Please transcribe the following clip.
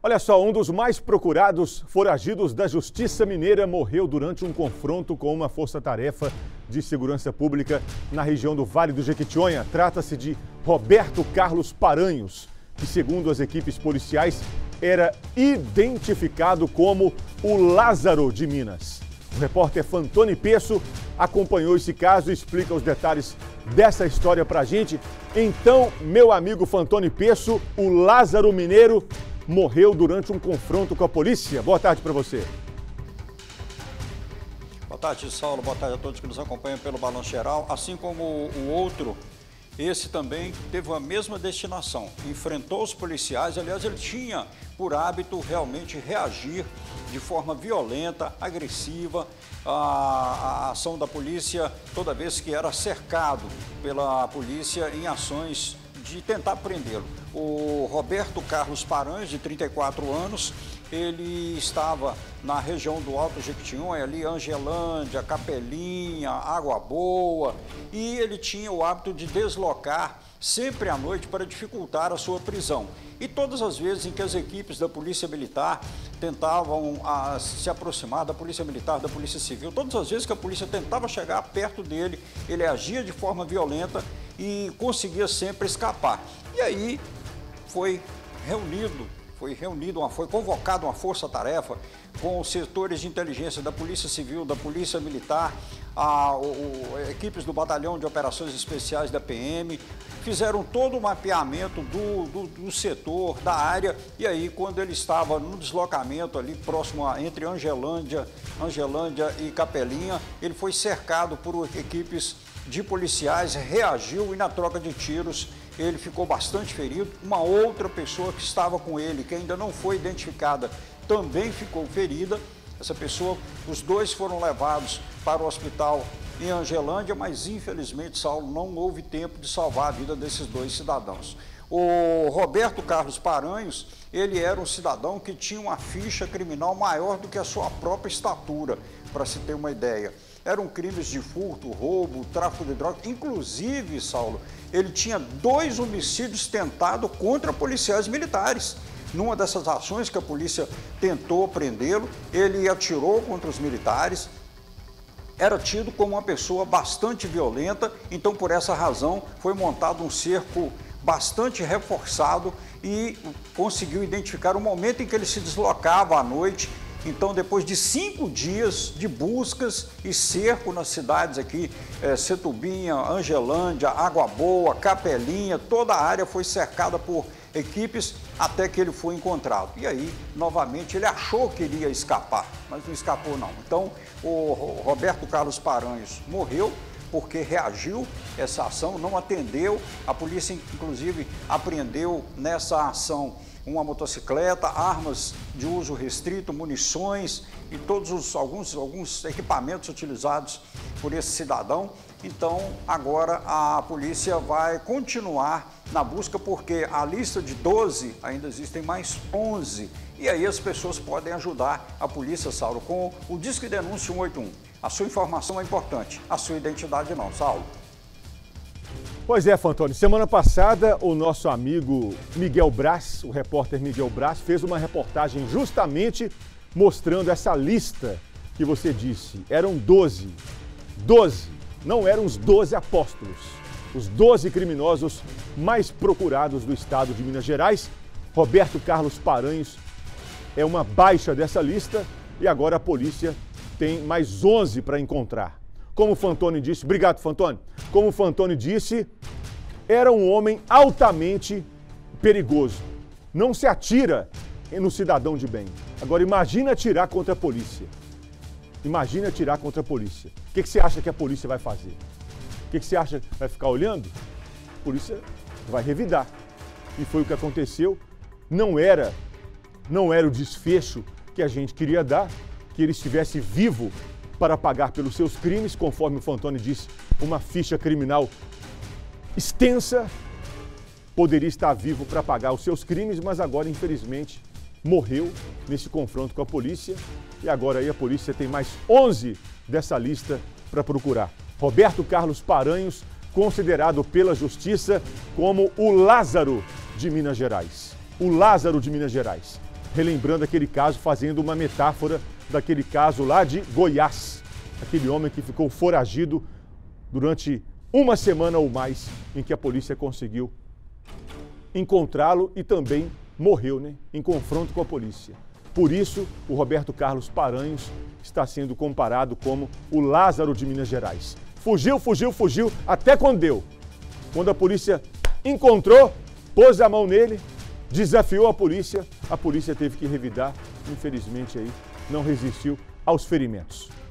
Olha só, um dos mais procurados foragidos da Justiça Mineira morreu durante um confronto com uma força-tarefa de segurança pública na região do Vale do Jequitinhonha. Trata-se de Roberto Carlos Paranhos, que, segundo as equipes policiais, era identificado como o Lázaro de Minas. O repórter Fantoni Pesso acompanhou esse caso e explica os detalhes dessa história pra gente. Então, meu amigo Fantoni Pesso, o Lázaro Mineiro morreu durante um confronto com a polícia. Boa tarde para você. Boa tarde, Saulo. Boa tarde a todos que nos acompanham pelo Balanço Geral. Assim como o outro, esse também teve a mesma destinação. Enfrentou os policiais. Aliás, ele tinha por hábito realmente reagir de forma violenta, agressiva, à ação da polícia toda vez que era cercado pela polícia em ações de tentar prendê-lo. O Roberto Carlos Paranhos, de 34 anos, ele estava na região do Alto Jequitinhonha, ali Angelândia, Capelinha, Água Boa, e ele tinha o hábito de deslocar sempre à noite para dificultar a sua prisão. E todas as vezes em que as equipes da Polícia Militar tentavam se aproximar da Polícia Militar, da Polícia Civil, todas as vezes que a polícia tentava chegar perto dele, ele agia de forma violenta e conseguia sempre escapar. E aí foi convocada uma força-tarefa com os setores de inteligência da Polícia Civil, da Polícia Militar, equipes do Batalhão de Operações Especiais da PM, fizeram todo o mapeamento do setor, da área, e aí quando ele estava no deslocamento ali próximo entre Angelândia e Capelinha, ele foi cercado por equipes de policiais, reagiu e na troca de tiros ele ficou bastante ferido. Uma outra pessoa que estava com ele, que ainda não foi identificada, também ficou ferida. Essa pessoa, os dois foram levados para o hospital em Angelândia, mas infelizmente, Saulo, não houve tempo de salvar a vida desses dois cidadãos. O Roberto Carlos Paranhos, ele era um cidadão que tinha uma ficha criminal maior do que a sua própria estatura, para se ter uma ideia. Eram crimes de furto, roubo, tráfico de drogas. Inclusive, Saulo, ele tinha 2 homicídios tentados contra policiais militares. Numa dessas ações que a polícia tentou prendê-lo, ele atirou contra os militares. Era tido como uma pessoa bastante violenta, então por essa razão foi montado um cerco bastante reforçado e conseguiu identificar o momento em que ele se deslocava à noite. Então, depois de 5 dias de buscas e cerco nas cidades aqui, Setubinha, Angelândia, Água Boa, Capelinha, toda a área foi cercada por equipes até que ele foi encontrado. E aí, novamente, ele achou que iria escapar, mas não escapou não. Então, o Roberto Carlos Paranhos morreu porque reagiu a essa ação, não atendeu. A polícia, inclusive, apreendeu nessa ação uma motocicleta, armas de uso restrito, munições e todos alguns equipamentos utilizados por esse cidadão. Então, agora a polícia vai continuar na busca, porque a lista de 12 ainda existem mais 11. E aí as pessoas podem ajudar a polícia, Saulo, com o Disque Denúncia 181. A sua informação é importante, a sua identidade não, Saulo. Pois é, Fantoni. Semana passada, o nosso amigo Miguel Braz, o repórter Miguel Braz, fez uma reportagem justamente mostrando essa lista que você disse. Eram 12. 12. Não eram os 12 apóstolos. Os 12 criminosos mais procurados do estado de Minas Gerais. Roberto Carlos Paranhos é uma baixa dessa lista e agora a polícia tem mais 11 para encontrar. Como o Fantoni disse, obrigado, Fantoni. Como o Fantoni disse, era um homem altamente perigoso. Não se atira no cidadão de bem. Agora, imagina atirar contra a polícia. Imagina atirar contra a polícia. O que você acha que a polícia vai fazer? O que você acha? Vai ficar olhando? A polícia vai revidar. E foi o que aconteceu. Não era o desfecho que a gente queria dar, que ele estivesse vivo para pagar pelos seus crimes, conforme o Fantoni disse, uma ficha criminal extensa, poderia estar vivo para pagar os seus crimes, mas agora, infelizmente, morreu nesse confronto com a polícia e agora aí a polícia tem mais 11 dessa lista para procurar. Roberto Carlos Paranhos, considerado pela Justiça como o Lázaro de Minas Gerais. O Lázaro de Minas Gerais. relembrando aquele caso, fazendo uma metáfora daquele caso lá de Goiás. Aquele homem que ficou foragido durante uma semana ou mais, em que a polícia conseguiu encontrá-lo e também morreu, né, em confronto com a polícia. Por isso, o Roberto Carlos Paranhos está sendo comparado como o Lázaro de Minas Gerais. Fugiu, fugiu, fugiu, até quando deu. Quando a polícia encontrou, pôs a mão nele, desafiou a polícia teve que revidar. Infelizmente aí não resistiu aos ferimentos.